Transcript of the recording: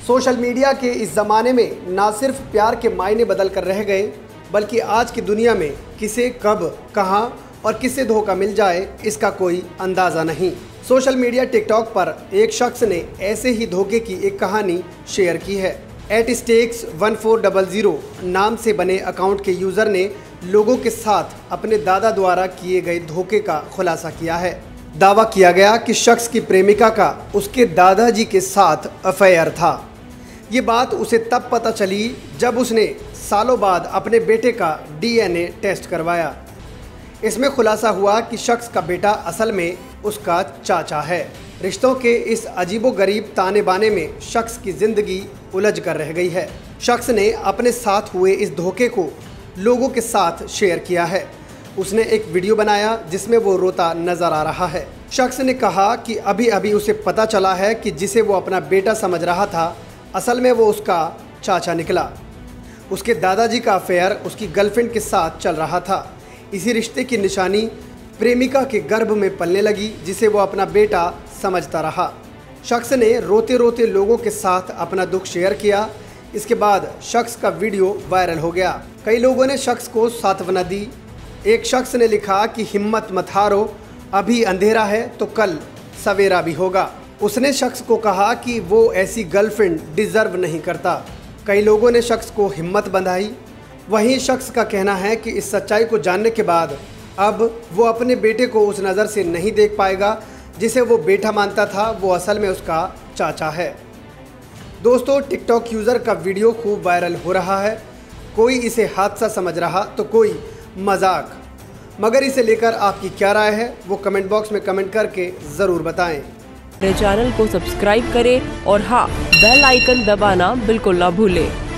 Social media के इस ज़माने में ना सिर्फ प्यार के मायने बदल कर रह गए, बल्कि आज की दुनिया में किसे कब कहाँ और किससे धोखा मिल जाए इसका कोई अंदाज़ा नहीं। सोशल मीडिया टिकटॉक पर एक शख्स ने ऐसे ही धोखे की एक कहानी शेयर की है। @stakes1400 नाम से बने अकाउंट के यूज़र ने लोगों के साथ अपने दादा द्वारा किए गए धोखे का खुलासा किया है। दावा किया गया कि शख्स की प्रेमिका का उसके दादाजी के साथ अफेयर था। ये बात उसे तब पता चली जब उसने सालों बाद अपने बेटे का DNA टेस्ट करवाया। इसमें खुलासा हुआ कि शख्स का बेटा असल में उसका चाचा है। रिश्तों के इस अजीबोगरीब ताने बाने में शख्स की ज़िंदगी उलझ कर रह गई है। शख्स ने अपने साथ हुए इस धोखे को लोगों के साथ शेयर किया है। उसने एक वीडियो बनाया जिसमें वो रोता नज़र आ रहा है। शख्स ने कहा कि अभी अभी उसे पता चला है कि जिसे वो अपना बेटा समझ रहा था, असल में वो उसका चाचा निकला। उसके दादाजी का अफेयर उसकी गर्लफ्रेंड के साथ चल रहा था। इसी रिश्ते की निशानी प्रेमिका के गर्भ में पलने लगी, जिसे वो अपना बेटा समझता रहा। शख्स ने रोते रोते लोगों के साथ अपना दुख शेयर किया। इसके बाद शख्स का वीडियो वायरल हो गया। कई लोगों ने शख्स को सांत्वना दी। एक शख्स ने लिखा कि हिम्मत मत हारो, अभी अंधेरा है तो कल सवेरा भी होगा। उसने शख्स को कहा कि वो ऐसी गर्लफ्रेंड डिज़र्व नहीं करता। कई लोगों ने शख्स को हिम्मत बंधाई। वहीं शख्स का कहना है कि इस सच्चाई को जानने के बाद अब वो अपने बेटे को उस नज़र से नहीं देख पाएगा जिसे वो बेटा मानता था, वो असल में उसका चाचा है। दोस्तों, टिकटॉक यूज़र का वीडियो खूब वायरल हो रहा है। कोई इसे हादसा समझ रहा तो कोई मजाक, मगर इसे लेकर आपकी क्या राय है वो कमेंट बॉक्स में कमेंट करके ज़रूर बताएं। मेरे चैनल को सब्सक्राइब करें और हाँ, बेल आइकन दबाना बिल्कुल ना भूलें।